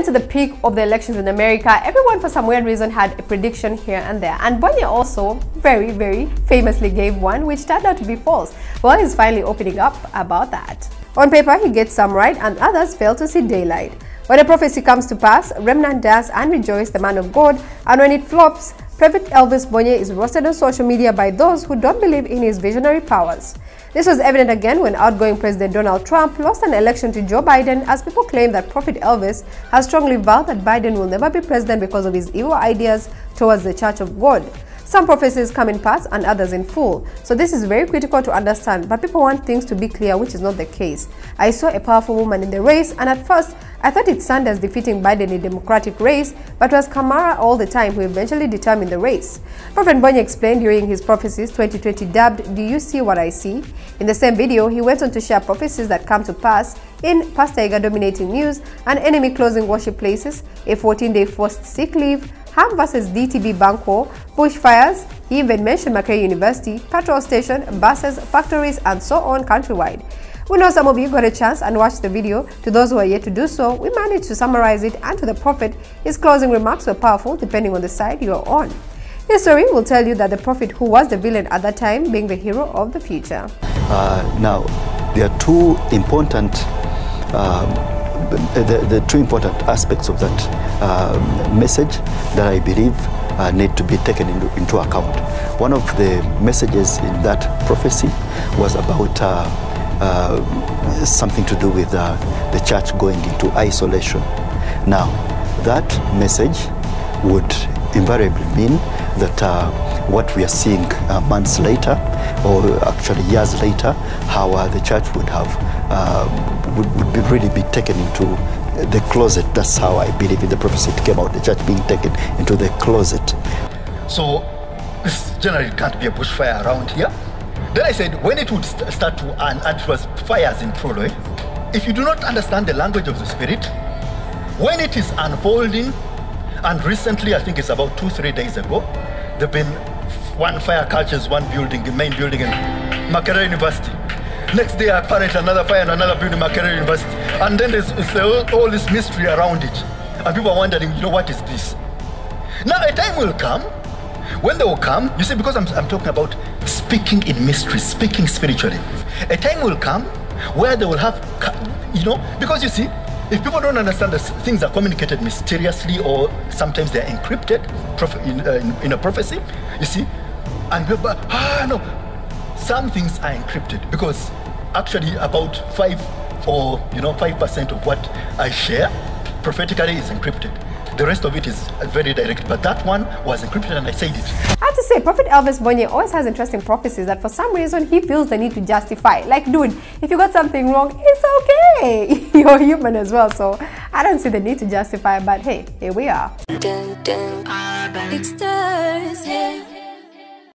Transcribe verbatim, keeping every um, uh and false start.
get to the peak of the elections in America, everyone for some weird reason had a prediction here and there. And Bonye also very, very famously gave one which turned out to be false. Well, he's finally opening up about that. On paper, he gets some right and others fail to see daylight. When a prophecy comes to pass, remnant dance and rejoice the man of God, and when it flops, Prophet Elvis Bonye is roasted on social media by those who don't believe in his visionary powers. This was evident again when outgoing President Donald Trump lost an election to Joe Biden, as people claim that Prophet Elvis has strongly vowed that Biden will never be president because of his evil ideas towards the Church of God. Some prophecies come in parts and others in full, so this is very critical to understand, but people want things to be clear, which is not the case. I saw a powerful woman in the race, and at first I thought it's Sanders defeating Biden in a Democratic race, but it was Kamala all the time who eventually determined the race. Prophet Bonye explained during his prophecies twenty twenty dubbed "Do You See What I See?" In the same video, he went on to share prophecies that come to pass in Pastor Iga dominating news, an enemy closing worship places, a fourteen day forced sick leave, Ham versus D T B Banco, bushfires. He even mentioned Makerere University, petrol station, buses, factories, and so on countrywide. We know some of you got a chance and watched the video. To those who are yet to do so, we managed to summarize it, and to the prophet, his closing remarks were powerful depending on the side you are on. History will tell you that the prophet who was the villain at that time being the hero of the future. Uh, now, there are two important um, The, the two important aspects of that uh, message that I believe uh, need to be taken into, into account. One of the messages in that prophecy was about uh, uh, something to do with uh, the church going into isolation. Now, that message would invariably mean that uh, what we are seeing uh, months later, or actually years later, how uh, the church would have uh, would, would be really be taken into the closet. That's how I believe in the prophecy it came out, the church being taken into the closet. So this generally can't be a bushfire around here. Then I said, when it would st start to, and, and it was fires in Proloy, if you do not understand the language of the spirit, when it is unfolding, and recently, I think it's about two, three days ago, there have been one fire catches one building, the main building in Makerere University. Next day, apparently another fire in another building, Makerere University. And then there's, there's all this mystery around it. And people are wondering, you know, what is this? Now, a time will come, when they will come, you see, because I'm, I'm talking about speaking in mystery, speaking spiritually. A time will come where they will have, you know, because you see, if people don't understand that things are communicated mysteriously, or sometimes they're encrypted in, uh, in, in a prophecy, you see, and people, ah, no, some things are encrypted because actually about five or, you know, five percent of what I share prophetically is encrypted. The rest of it is very direct, but that one was encrypted and I said it. I have to say, Prophet Elvis Bonye always has interesting prophecies that for some reason he feels the need to justify. Like, dude, if you got something wrong, it's okay. You're human as well, so I don't see the need to justify, but hey, here we are. Dun, dun. It's Thursday.